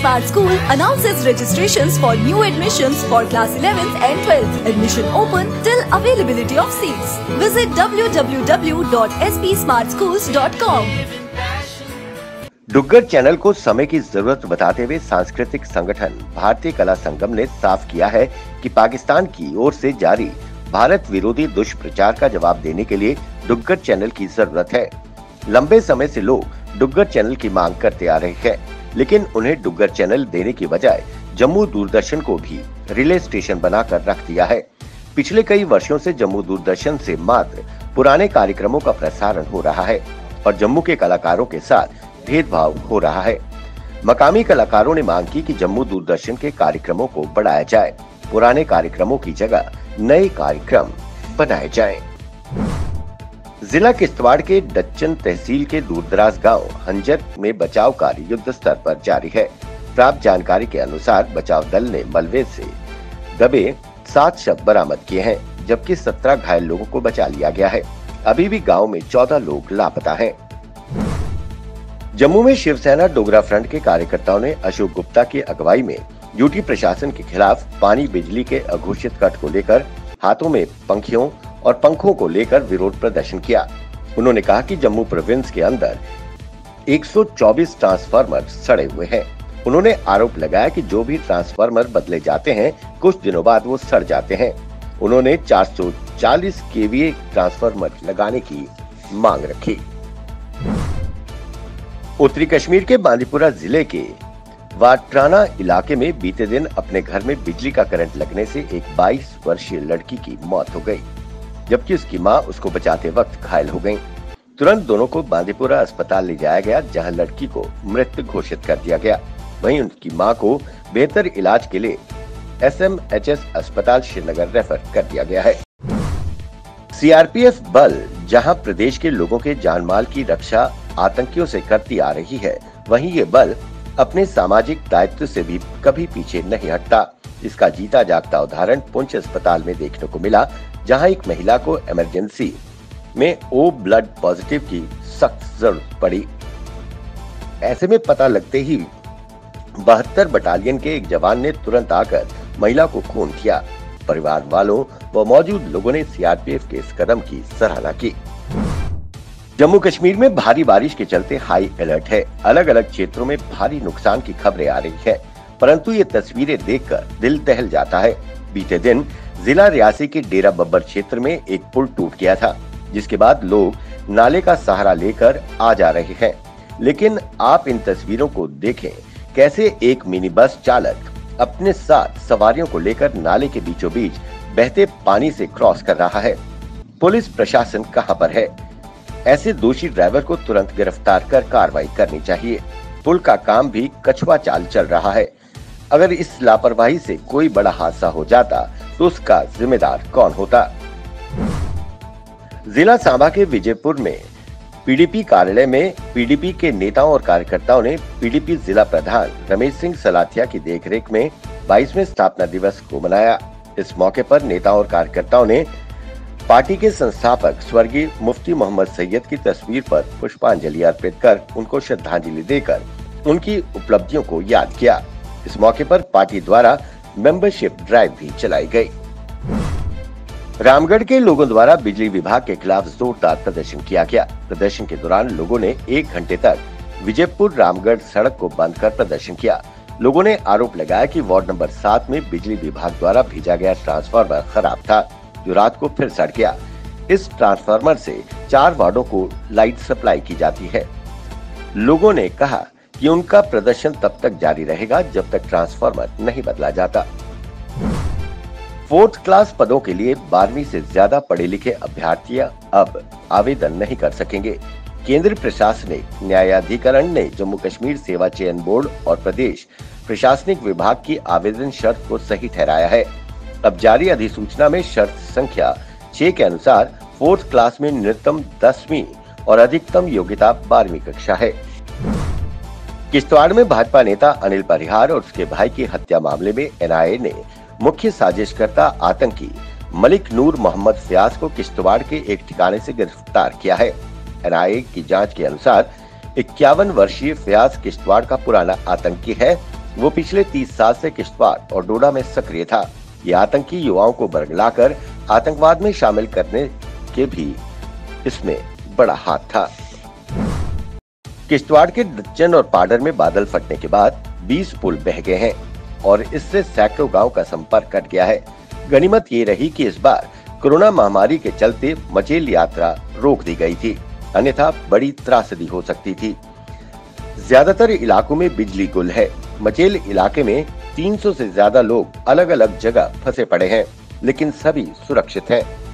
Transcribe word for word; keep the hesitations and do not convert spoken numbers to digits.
Smart School announces registrations for new admissions for class eleventh and twelfth. Admission open till availability of seats. Visit w w w dot s p smart schools dot com. Duggar channel को समय की जरूरत बताते हुए सांस्कृतिक संगठन भारतीय कला संगम ने साफ किया है कि पाकिस्तान की ओर से जारी भारत विरोधी दुष्प्रचार का जवाब देने के लिए डुग्गर चैनल की जरूरत है। लंबे समय से लोग डुग्गर चैनल की मांग करते आ रहे हैं, लेकिन उन्हें डुग्गर चैनल देने की बजाय जम्मू दूरदर्शन को भी रिले स्टेशन बनाकर रख दिया है। पिछले कई वर्षों से जम्मू दूरदर्शन से मात्र पुराने कार्यक्रमों का प्रसारण हो रहा है और जम्मू के कलाकारों के साथ भेदभाव हो रहा है। मकामी कलाकारों ने मांग की कि जम्मू दूरदर्शन के कार्यक्रमों को बढ़ाया जाए, पुराने कार्यक्रमों की जगह नए कार्यक्रम बनाए जाएं। जिला किश्तवाड़ के डच्चन तहसील के दूरदराज गांव हंजर में बचाव कार्य युद्ध स्तर पर जारी है। प्राप्त जानकारी के अनुसार बचाव दल ने मलबे से दबे सात शव बरामद किए हैं, जबकि सत्रह घायल लोगों को बचा लिया गया है। अभी भी गांव में चौदह लोग लापता हैं। जम्मू में शिवसेना डोगरा फ्रंट के कार्यकर्ताओं ने अशोक गुप्ता की अगुवाई में यूटी प्रशासन के खिलाफ पानी बिजली के अघोषित कट को लेकर हाथों में पंखियों और पंखों को लेकर विरोध प्रदर्शन किया। उन्होंने कहा कि जम्मू प्रोविंस के अंदर एक सौ चौबीस ट्रांसफार्मर सड़े हुए हैं। उन्होंने आरोप लगाया कि जो भी ट्रांसफार्मर बदले जाते हैं, कुछ दिनों बाद वो सड़ जाते हैं। उन्होंने चार सौ चालीस केवीए ट्रांसफार्मर लगाने की मांग रखी। उत्तरी कश्मीर के बांदीपुरा जिले के वाटराना इलाके में बीते दिन अपने घर में बिजली का करंट लगने से एक बाईस वर्षीय लड़की की मौत हो गई, जबकि उसकी मां उसको बचाते वक्त घायल हो गईं। तुरंत दोनों को बांदीपुरा अस्पताल ले जाया गया, जहां लड़की को मृत घोषित कर दिया गया। वहीं उनकी मां को बेहतर इलाज के लिए एस एम एच एस अस्पताल श्रीनगर रेफर कर दिया गया है। सी आर पी एफ बल जहां प्रदेश के लोगों के जानमाल की रक्षा आतंकियों से करती आ रही है, वहीं ये बल अपने सामाजिक दायित्व से भी कभी पीछे नहीं हटता। इसका जीता जागता उदाहरण पुंछ अस्पताल में देखने को मिला, जहां एक महिला को इमरजेंसी में ओ ब्लड पॉजिटिव की सख्त जरूरत पड़ी। ऐसे में पता लगते ही बहत्तर बटालियन के एक जवान ने तुरंत आकर महिला को खून किया। परिवार वालों व मौजूद लोगों ने सी आर पी एफ के इस कदम की सराहना की। जम्मू कश्मीर में भारी बारिश के चलते हाई अलर्ट है। अलग अलग क्षेत्रों में भारी नुकसान की खबरें आ रही है, परंतु ये तस्वीरें देखकर दिल दहल जाता है। बीते दिन जिला रियासी के डेरा बब्बर क्षेत्र में एक पुल टूट गया था, जिसके बाद लोग नाले का सहारा लेकर आ जा रहे हैं। लेकिन आप इन तस्वीरों को देखें, कैसे एक मिनी बस चालक अपने साथ सवारियों को लेकर नाले के बीचों बीच बहते पानी से क्रॉस कर रहा है। पुलिस प्रशासन कहां पर है? ऐसे दोषी ड्राइवर को तुरंत गिरफ्तार कर कार्रवाई करनी चाहिए। पुल का काम भी कछुआ चाल चल रहा है। अगर इस लापरवाही से कोई बड़ा हादसा हो जाता तो उसका जिम्मेदार कौन होता? जिला सांबा के विजयपुर में पी डी पी कार्यालय में पी डी पी के नेताओं और कार्यकर्ताओं ने पी डी पी जिला प्रधान रमेश सिंह सलाथिया की देखरेख में बाईसवें स्थापना दिवस को मनाया। इस मौके पर नेताओं और कार्यकर्ताओं ने पार्टी के संस्थापक स्वर्गीय मुफ्ती मोहम्मद सैयद की तस्वीर पर पुष्पांजलि अर्पित कर उनको श्रद्धांजलि देकर उनकी उपलब्धियों को याद किया। इस मौके पर पार्टी द्वारा मेंबरशिप ड्राइव भी चलाई गई। रामगढ़ के लोगों द्वारा बिजली विभाग के खिलाफ जोरदार प्रदर्शन किया गया। प्रदर्शन के दौरान लोगों ने एक घंटे तक विजयपुर रामगढ़ सड़क को बंद कर प्रदर्शन किया। लोगों ने आरोप लगाया कि वार्ड नंबर सात में बिजली विभाग द्वारा भेजा गया ट्रांसफार्मर खराब था, जो रात को फिर सड़ गया। इस ट्रांसफार्मर से चार वार्डों को लाइट सप्लाई की जाती है। लोगों ने कहा कि उनका प्रदर्शन तब तक जारी रहेगा जब तक ट्रांसफार्मर नहीं बदला जाता। फोर्थ क्लास पदों के लिए बारहवीं से ज्यादा पढ़े लिखे अभ्यर्थी अब आवेदन नहीं कर सकेंगे। केंद्रीय प्रशासनिक न्यायाधिकरण ने जम्मू कश्मीर सेवा चयन बोर्ड और प्रदेश प्रशासनिक विभाग की आवेदन शर्त को सही ठहराया है। अब जारी अधिसूचना में शर्त संख्या छह के अनुसार फोर्थ क्लास में न्यूनतम दसवीं और अधिकतम योग्यता बारहवीं कक्षा है। किश्तवाड़ में भाजपा नेता अनिल परिहार और उसके भाई की हत्या मामले में एन आई ए ने मुख्य साजिशकर्ता आतंकी मलिक नूर मोहम्मद फयाज को किश्तवाड़ के एक ठिकाने से गिरफ्तार किया है। एन आई ए की जांच के अनुसार इक्यावन वर्षीय फयाज किश्तवाड़ का पुराना आतंकी है वो पिछले तीस साल से किश्तवाड़ और डोडा में सक्रिय था। ये आतंकी युवाओं को बरगलाकर आतंकवाद में शामिल करने के भी इसमें बड़ा हाथ था। किश्तवाड़ के दच्चन और पाडर में बादल फटने के बाद बीस पुल बह गए हैं और इससे सैकड़ों गांव का संपर्क कट गया है। गनीमत ये रही कि इस बार कोरोना महामारी के चलते मचेल यात्रा रोक दी गई थी, अन्यथा बड़ी त्रासदी हो सकती थी। ज्यादातर इलाकों में बिजली गुल है। मचेल इलाके में तीन सौ से ज्यादा लोग अलग अलग जगह फंसे पड़े हैं, लेकिन सभी सुरक्षित हैं।